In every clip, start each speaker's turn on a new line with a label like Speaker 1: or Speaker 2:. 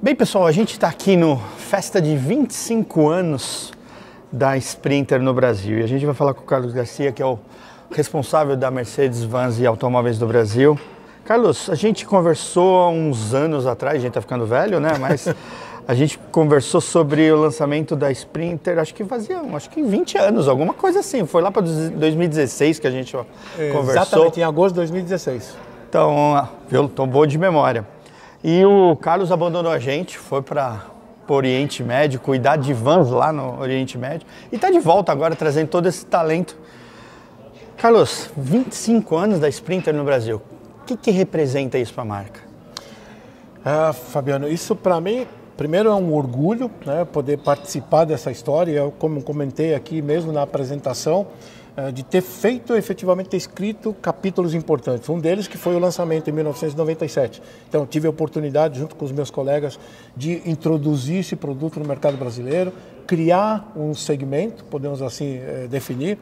Speaker 1: Bem, pessoal, a gente está aqui no festa de 25 anos da Sprinter no Brasil e a gente vai falar com o Carlos Garcia, que é o responsável da Mercedes Vans e Automóveis do Brasil. Carlos, a gente conversou há uns anos atrás, a gente está ficando velho, né? Mas a gente conversou sobre o lançamento da Sprinter, acho que 20 anos, alguma coisa assim. Foi lá para 2016 que a gente conversou.
Speaker 2: Exatamente, em agosto de 2016.
Speaker 1: Então, viu? Estou bom de memória. E o Carlos abandonou a gente, foi para o Oriente Médio, cuidar de vans lá no Oriente Médio. E está de volta agora, trazendo todo esse talento. Carlos, 25 anos da Sprinter no Brasil. O que representa isso para a marca?
Speaker 2: Fabiano, isso para mim, primeiro é um orgulho, né, poder participar dessa história. Eu, como comentei aqui mesmo na apresentação, de ter feito, efetivamente, ter escrito capítulos importantes. Um deles que foi o lançamento em 1997. Então, tive a oportunidade, junto com os meus colegas, de introduzir esse produto no mercado brasileiro, criar um segmento, podemos assim definir,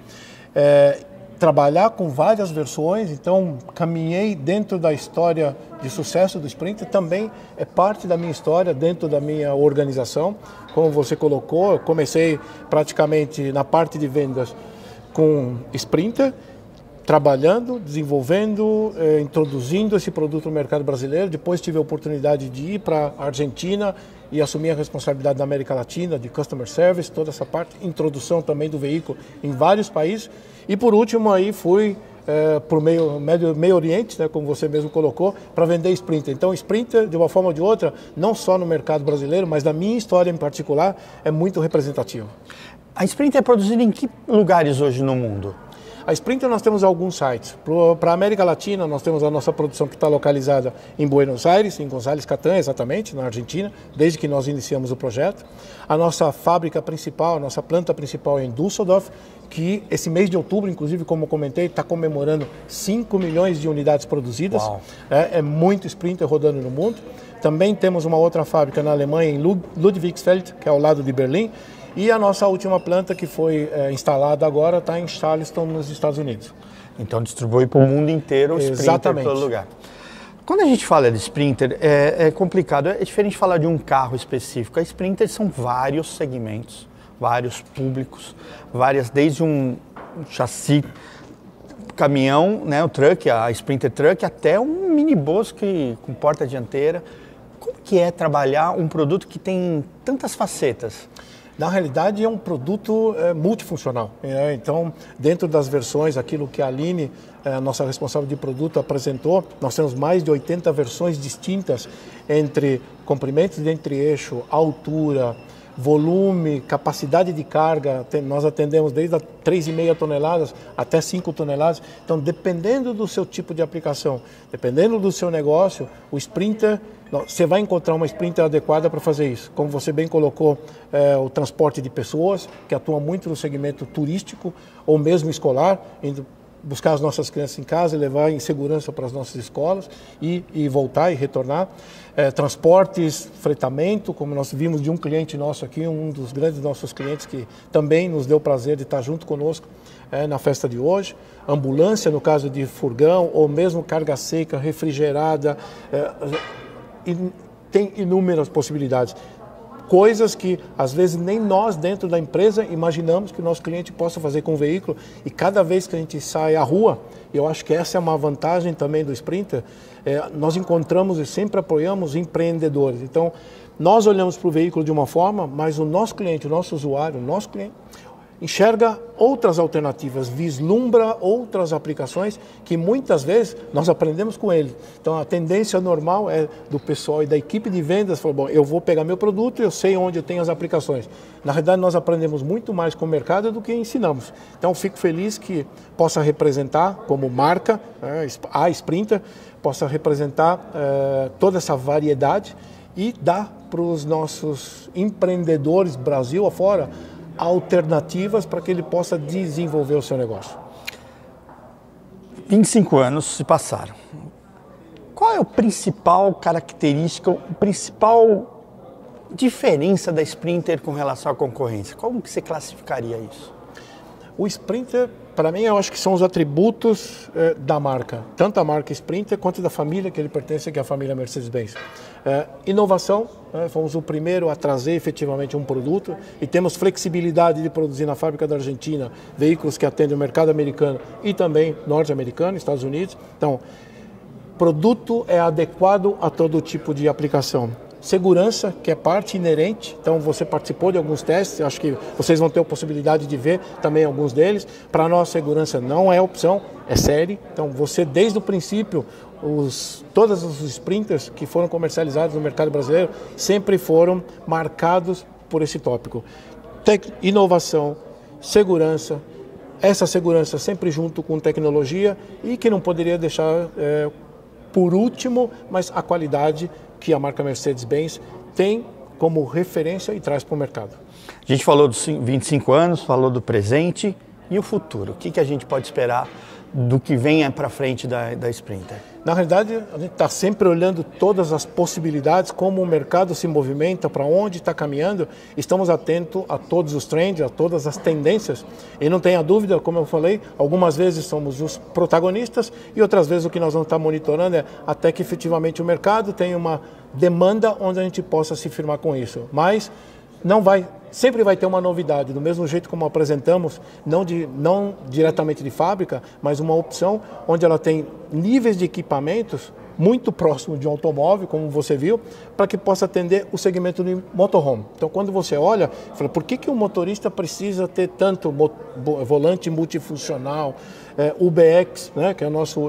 Speaker 2: trabalhar com várias versões. Então, caminhei dentro da história de sucesso do Sprinter, também é parte da minha história dentro da minha organização. Como você colocou, eu comecei praticamente na parte de vendas com Sprinter, trabalhando, desenvolvendo, introduzindo esse produto no mercado brasileiro. Depois tive a oportunidade de ir para a Argentina e assumir a responsabilidade da América Latina, de Customer Service, toda essa parte, introdução também do veículo em vários países. E por último aí fui para o Meio Oriente, né, como você mesmo colocou, para vender Sprinter. Então Sprinter, de uma forma ou de outra, não só no mercado brasileiro, mas na minha história em particular, é muito representativo.
Speaker 1: A Sprinter é produzida em que lugares hoje no mundo?
Speaker 2: A Sprinter nós temos alguns sites. Para a América Latina, nós temos a nossa produção que está localizada em Buenos Aires, em González Catán, exatamente, na Argentina, desde que nós iniciamos o projeto. A nossa fábrica principal, a nossa planta principal é em Düsseldorf, que esse mês de outubro, inclusive, como eu comentei, está comemorando 5 milhões de unidades produzidas.
Speaker 1: Uau.
Speaker 2: É muito Sprinter rodando no mundo. Também temos uma outra fábrica na Alemanha, em Ludwigsfeld, que é ao lado de Berlim. E a nossa última planta, que foi instalada agora, está em Charleston, nos Estados Unidos.
Speaker 1: Então distribui para o mundo inteiro o Sprinter em todo lugar. Quando a gente fala de Sprinter, é complicado, é diferente falar de um carro específico. A Sprinter são vários segmentos, vários públicos, desde um chassi, caminhão, né, o truck, a Sprinter Truck, até um minibus com porta dianteira. Como que é trabalhar um produto que tem tantas facetas?
Speaker 2: Na realidade, é um produto multifuncional. Então, dentro das versões, aquilo que a Aline, nossa responsável de produto, apresentou, nós temos mais de 80 versões distintas entre comprimentos de entre-eixo, altura, volume, capacidade de carga. Nós atendemos desde 3,5 toneladas até 5 toneladas. Então, dependendo do seu tipo de aplicação, dependendo do seu negócio, o Sprinter, você vai encontrar uma Sprinter adequada para fazer isso. Como você bem colocou, o transporte de pessoas, que atua muito no segmento turístico ou mesmo escolar, indo buscar as nossas crianças em casa e levar em segurança para as nossas escolas e voltar e retornar. Transportes, fretamento, como nós vimos de um cliente nosso aqui, um dos grandes nossos clientes que também nos deu o prazer de estar junto conosco na festa de hoje. Ambulância, no caso de furgão, ou mesmo carga seca, refrigerada, tem inúmeras possibilidades. Coisas que, às vezes, nem nós, dentro da empresa, imaginamos que o nosso cliente possa fazer com o veículo. E cada vez que a gente sai à rua, eu acho que essa é uma vantagem também do Sprinter, nós encontramos e sempre apoiamos empreendedores. Então, nós olhamos para o veículo de uma forma, mas o nosso cliente, o nosso usuário, o nosso cliente, enxerga outras alternativas, vislumbra outras aplicações que muitas vezes nós aprendemos com ele. Então a tendência normal é do pessoal e da equipe de vendas falar, bom, eu vou pegar meu produto e eu sei onde eu tenho as aplicações. Na verdade nós aprendemos muito mais com o mercado do que ensinamos. Então fico feliz que possa representar como marca, a Sprinter, possa representar toda essa variedade e dar para os nossos empreendedores Brasil afora alternativas para que ele possa desenvolver o seu negócio.
Speaker 1: 25 anos se passaram. Qual é a principal característica, a principal diferença da Sprinter com relação à concorrência? Como que você classificaria isso?
Speaker 2: O Sprinter, Para mim, eu acho que são os atributos da marca, tanto a marca Sprinter quanto da família que ele pertence, que é a família Mercedes-Benz. Inovação, fomos o primeiro a trazer efetivamente um produto e temos flexibilidade de produzir na fábrica da Argentina veículos que atendem o mercado americano e também norte-americano, Estados Unidos. Então, produto é adequado a todo tipo de aplicação. Segurança, que é parte inerente, então você participou de alguns testes, acho que vocês vão ter a possibilidade de ver também alguns deles. Para nós, segurança não é opção, é série. Então você, desde o princípio, todos os Sprinters que foram comercializados no mercado brasileiro sempre foram marcados por esse tópico. Inovação, segurança, essa segurança sempre junto com tecnologia e que não poderia deixar por último, mas a qualidade que a marca Mercedes-Benz tem como referência e traz para o mercado.
Speaker 1: A gente falou dos 25 anos, falou do presente e o futuro. O que a gente pode esperar do que vem para frente da Sprinter?
Speaker 2: Na realidade, a gente está sempre olhando todas as possibilidades, como o mercado se movimenta, para onde está caminhando. Estamos atentos a todos os trends, a todas as tendências. E não tenha dúvida, como eu falei, algumas vezes somos os protagonistas e outras vezes o que nós vamos estar monitorando é até que efetivamente o mercado tenha uma demanda onde a gente possa se firmar com isso. Mas sempre vai ter uma novidade, do mesmo jeito como apresentamos, não diretamente de fábrica, mas uma opção onde ela tem níveis de equipamentos muito próximo de um automóvel, como você viu, para que possa atender o segmento de motorhome. Então, quando você olha, fala, por que o motorista precisa ter tanto volante multifuncional, UBX, né, que é o nosso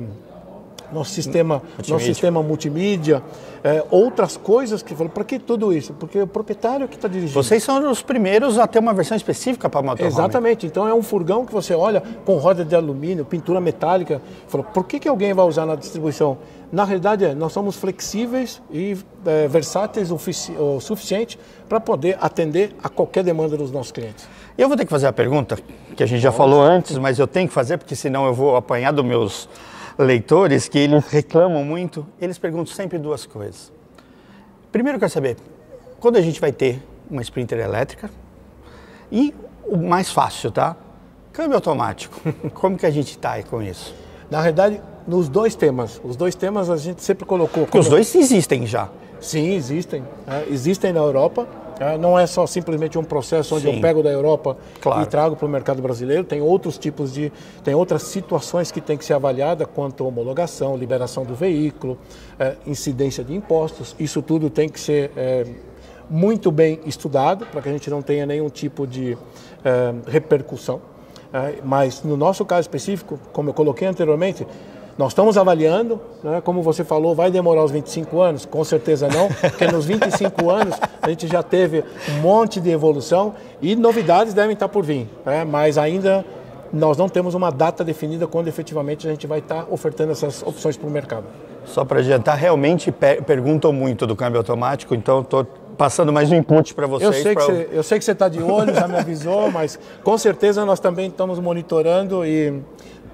Speaker 2: sistema multimídia, outras coisas que falam, para que tudo isso? Porque o proprietário que está dirigindo.
Speaker 1: Vocês são os primeiros a ter uma versão específica para motorhome.
Speaker 2: Exatamente, então é um furgão que você olha com roda de alumínio, pintura metálica, fala, por que alguém vai usar na distribuição? Na realidade, nós somos flexíveis e versáteis o suficiente para poder atender a qualquer demanda dos nossos clientes.
Speaker 1: Eu vou ter que fazer a pergunta, que a gente já falou antes, mas eu tenho que fazer, porque senão eu vou apanhar dos meus leitores, que eles reclamam muito. Eles perguntam sempre duas coisas. Primeiro, eu quero saber, quando a gente vai ter uma Sprinter elétrica? E o mais fácil, tá? Câmbio automático. Como que a gente está aí com isso?
Speaker 2: Na verdade, nos dois temas. Os dois temas a gente sempre colocou.
Speaker 1: Porque os dois existem já.
Speaker 2: Sim, existem. Existem na Europa. Não é só simplesmente um processo onde eu pego da Europa e trago para o mercado brasileiro. Tem outros tipos tem outras situações que tem que ser avaliada quanto a homologação, liberação do veículo, incidência de impostos. Isso tudo tem que ser muito bem estudado para que a gente não tenha nenhum tipo de repercussão. Mas no nosso caso específico, como eu coloquei anteriormente, nós estamos avaliando, né? Como você falou, vai demorar os 25 anos? Com certeza não, porque nos 25 anos a gente já teve um monte de evolução e novidades devem estar por vir, né? Mas ainda nós não temos uma data definida quando efetivamente a gente vai estar ofertando essas opções para o mercado.
Speaker 1: Só para adiantar, realmente perguntam muito do câmbio automático, então estou passando mais um input para vocês.
Speaker 2: Eu sei que você está de olho, já me avisou, mas com certeza nós também estamos monitorando e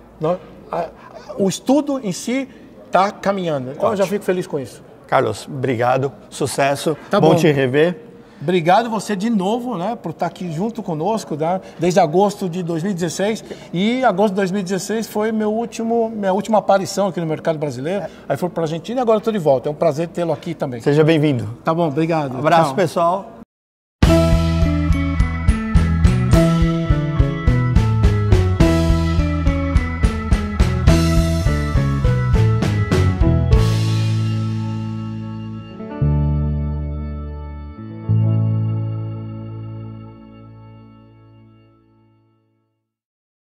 Speaker 2: o estudo em si está caminhando. Então eu já fico feliz com isso.
Speaker 1: Carlos, obrigado, sucesso, bom te rever.
Speaker 2: Obrigado você de novo, né, por estar aqui junto conosco, tá? Desde agosto de 2016. E agosto de 2016 foi minha última aparição aqui no mercado brasileiro. Aí fui para a Argentina e agora estou de volta. É um prazer tê-lo aqui também.
Speaker 1: Seja bem-vindo.
Speaker 2: Tá bom, obrigado.
Speaker 1: Um abraço, pessoal.